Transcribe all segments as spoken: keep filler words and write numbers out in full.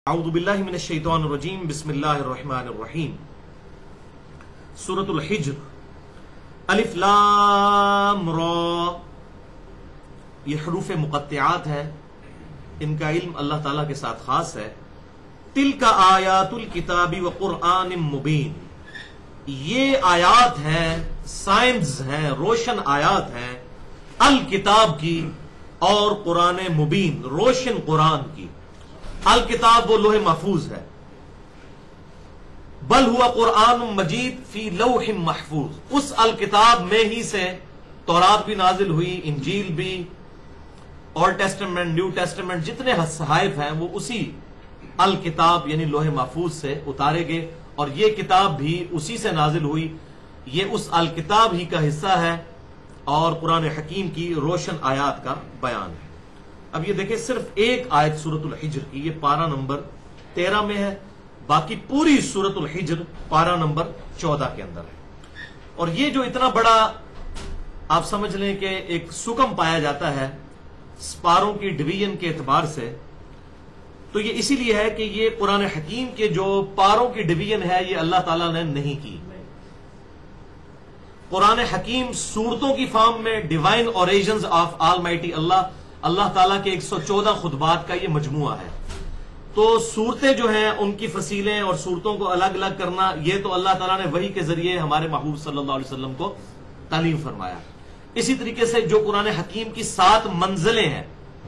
اعوذ باللہ من الشیطان الرجیم بسم اللہ الرحمن الرحیم سورۃ الحجر الف لام را، یہ حروف مقطعات ہیں، ان کا علم اللہ تعالیٰ کے ساتھ خاص ہے۔ تلک آیات الکتاب وقرآن مبین، یہ آیات ہیں، سائنز ہیں، روشن آیات ہیں الکتاب کی اور قرآن مبین، روشن قرآن کی۔ الکتاب وہ لوح محفوظ ہے، بل ہوا قرآن مجید فی لوح محفوظ، اس الکتاب میں ہی سے تورات بھی نازل ہوئی، انجیل بھی، اولڈ ٹیسٹمنٹ، نیو ٹیسٹمنٹ، جتنے صحائف ہیں وہ اسی الکتاب یعنی لوح محفوظ سے اتارے گئے، اور یہ کتاب بھی اسی سے نازل ہوئی، یہ اس الکتاب ہی کا حصہ ہے اور قرآن حکیم کی روشن آیات کا بیان ہے۔ اب یہ دیکھیں، صرف ایک آیت سورۃ الحجر کی، یہ پارہ نمبر تیرہ میں ہے، باقی پوری سورۃ الحجر پارہ نمبر چودہ کے اندر ہے۔ اور یہ جو اتنا بڑا آپ سمجھ لیں کہ ایک سکم پایا جاتا ہے سپاروں کی ڈویژن کے اعتبار سے، تو یہ اسی لیے ہے کہ یہ قرآن حکیم کے جو پاروں کی ڈویژن ہے یہ اللہ تعالیٰ نے نہیں کی۔ قرآن حکیم صورتوں کی فارم میں divine origins of almighty Allah Allah تعالیٰ کے ایک سو چودہ خطبات کا یہ مجموعہ ہے۔ تو صورتیں جو ہیں ان کی فصیلیں اور صورتوں کو الگ الگ کرنا، یہ تو اللہ تعالیٰ نے وحی کے ذریعے ہمارے محبوب صلی اللہ علیہ وسلم کو تعلیم فرمایا۔ اسی طریقے سے جو قرآن حکیم کی سات منزلیں ہیں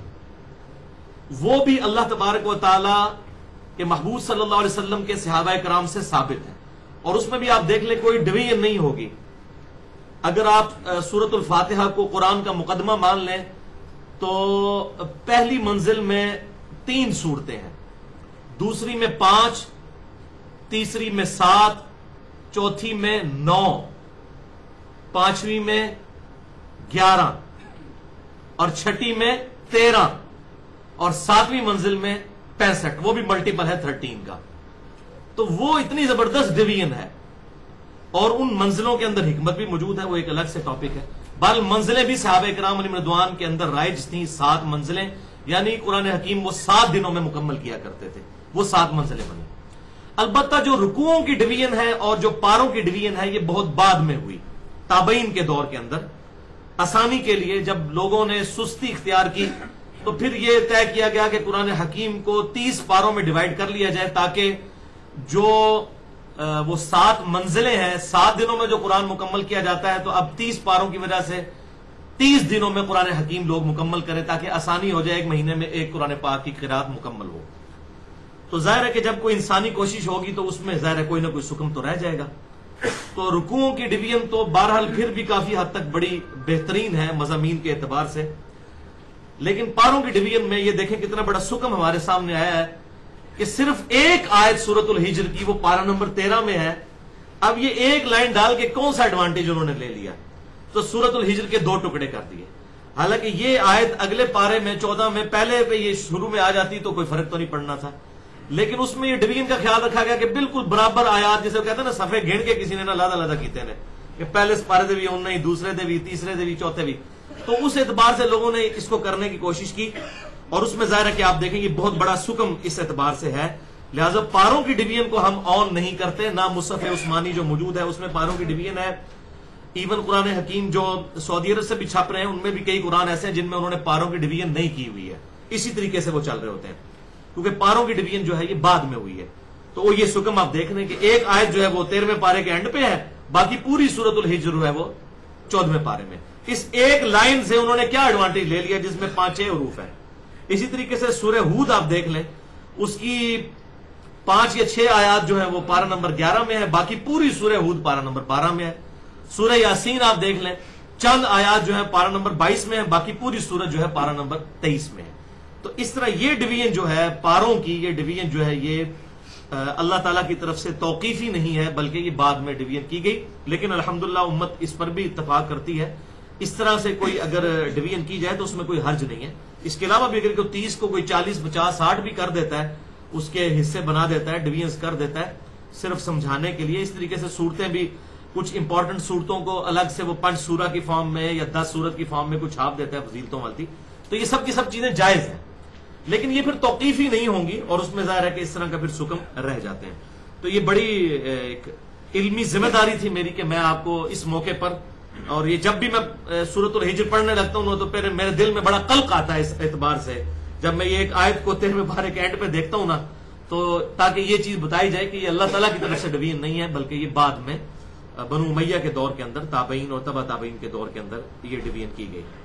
وہ بھی اللہ تبارک و تعالیٰ کے محبوب صلی اللہ علیہ وسلم کے صحابہ کرام سے ثابت ہیں، اور اس میں بھی آپ دیکھ لیں کوئی ڈویژن نہیں ہوگی۔ اگر آپ سورۃ الفاتحہ کو قرآن کا مقدمہ مان لیں تو پہلی منزل میں تین صورتیں ہیں، دوسری میں پانچ، تیسری میں سات، چوتھی میں نو، پانچویں میں گیارہ اور چھٹی میں تیرہ اور ساتویں منزل میں پینسٹھ، وہ بھی ملٹیپل ہے تھرٹین کا۔ تو وہ اتنی زبردست ڈویژن ہے، اور ان منزلوں کے اندر حکمت بھی موجود ہے، وہ ایک الگ سے ٹاپک ہے۔ بل منزلیں بھی صحابہ کرام علیہم رضوان کے اندر رائج تھیں، سات منزلیں، یعنی قرآن حکیم وہ سات دنوں میں مکمل کیا کرتے تھے، وہ سات منزلیں بنی۔ البتہ جو رکوعوں کی ڈویژن ہے اور جو پاروں کی ڈویژن ہے یہ بہت بعد میں ہوئی، تابعین کے دور کے اندر، آسانی کے لیے جب لوگوں نے سستی اختیار کی تو پھر یہ طے کیا گیا کہ قرآن حکیم کو تیس پاروں میں ڈیوائیڈ کر لیا جائے، تاکہ جو وہ سات منزلیں ہیں، سات دنوں میں جو قرآن مکمل کیا جاتا ہے، تو اب تیس پاروں کی وجہ سے تیس دنوں میں قرآن حکیم لوگ مکمل کریں، تاکہ آسانی ہو جائے، ایک مہینے میں ایک قرآن پاک کی قرات مکمل ہو۔ تو ظاہر ہے کہ جب کوئی انسانی کوشش ہوگی تو اس میں ظاہر ہے کوئی نہ کوئی سکم تو رہ جائے گا۔ تو رکوعوں کی ڈویژن تو بہرحال پھر بھی کافی حد تک بڑی بہترین ہے مضامین کے اعتبار سے، لیکن پاروں کی ڈویژن میں یہ دیکھیں کتنا بڑا سکم ہمارے سامنے آیا ہے کہ صرف ایک آیت سورۃ الحجر کی، وہ پارہ نمبر تیرہ میں ہے۔ اب یہ ایک لائن ڈال کے کون سا ایڈوانٹیج انہوں نے لے لیا، تو سورۃ الحجر کے دو ٹکڑے کر دیے۔ حالانکہ یہ آیت اگلے پارے میں چودہ میں پہلے پہ یہ شروع میں آ جاتی تو کوئی فرق تو نہیں پڑنا تھا، لیکن اس میں یہ ڈویژن کا خیال رکھا گیا کہ بالکل برابر آیات، جسے کہتے ہیں نا صفحے گھن کے کسی نے نا لادا لادا کیتے ہیں کہ پہلے پارے دے بھی انہیں ہی، دوسرے دے بھی، تیسرے دے بھی، چوتھے بھی، تو اس اعتبار سے لوگوں نے اس کو کرنے کی کوشش کی، اور اس میں ظاہر ہے کہ آپ دیکھیں یہ بہت بڑا سکم اس اعتبار سے ہے۔ لہٰذا پاروں کی ڈویژن کو ہم آن نہیں کرتے، نہ مصحف عثمانی جو موجود ہے اس میں پاروں کی ڈویژن ہے۔ ایون قرآن حکیم جو سعودی عرب سے بھی چھپ رہے ہیں ان میں بھی کئی قرآن ایسے ہیں جن میں انہوں نے پاروں کی ڈویژن نہیں کی ہوئی ہے، اسی طریقے سے وہ چل رہے ہوتے ہیں، کیونکہ پاروں کی ڈویژن جو ہے یہ بعد میں ہوئی ہے۔ تو وہ یہ سکم آپ دیکھ رہے ہیں کہ ایک آیت جو ہے وہ تیرہویں پارے کے اینڈ پہ ہے، باقی پوری سورۃ الحجر ہے وہ چودہویں پارے میں۔ اس ایک لائن سے انہوں نے کیا ایڈوانٹیج لے لیا جس میں پانچ چھ حروف ہیں۔ اسی طریقے سے سورہ ہود آپ دیکھ لیں، اس کی پانچ یا چھ آیات جو ہے وہ پارہ نمبر گیارہ میں ہے، باقی پوری سورہ ہود پارہ نمبر بارہ میں ہے۔ سورہ یاسین آپ دیکھ لیں، چند آیات جو ہے پارہ نمبر بائیس میں ہے، باقی پوری سورہ جو ہے پارہ نمبر تیئیس میں ہے۔ تو اس طرح یہ ڈویژن جو ہے پاروں کی، یہ ڈویژن جو ہے یہ اللہ تعالیٰ کی طرف سے توقیفی نہیں ہے، بلکہ یہ بعد میں ڈویژن کی گئی، لیکن الحمدللہ امت اس پر بھی اتفاق کرتی ہے۔ اس طرح سے کوئی اگر ڈویژن کی جائے تو اس میں کوئی حرج نہیں ہے۔ اس کے علاوہ بھی اگر کوئی تیس کو کوئی چالیس پچاس ساٹھ بھی کر دیتا ہے، اس کے حصے بنا دیتا ہے، ڈویژنز کر دیتا ہے، صرف سمجھانے کے لیے۔ اس طریقے سے صورتیں بھی کچھ امپورٹنٹ صورتوں کو الگ سے وہ پنچ سورہ کی فارم میں یا دس سورت کی فارم میں کچھ چھاپ دیتا ہے فضیلتوں والی، تو یہ سب کی سب چیزیں جائز ہیں۔ لیکن یہ پھر توقیفی نہیں ہوں گی اور اس میں ظاہر ہے کہ اس طرح کا پھر سکم رہ جاتے ہیں. تو یہ بڑی ایک علمی ذمہ داری تھی میری کہ میں آپ کو اس موقع پر، اور یہ جب بھی میں سورۃ الحجر پڑھنے لگتا ہوں تو پھر میرے دل میں بڑا قلق آتا ہے اس اعتبار سے جب میں یہ ایک آیت کو تیرہویں پارے کے اینڈ پہ دیکھتا ہوں نا، تو تاکہ یہ چیز بتائی جائے کہ یہ اللہ تعالیٰ کی طرف سے ڈویژن نہیں ہے، بلکہ یہ بعد میں بنو امیہ کے دور کے اندر، تابعین اور تبع تابعین کے دور کے اندر یہ ڈویژن کی گئی.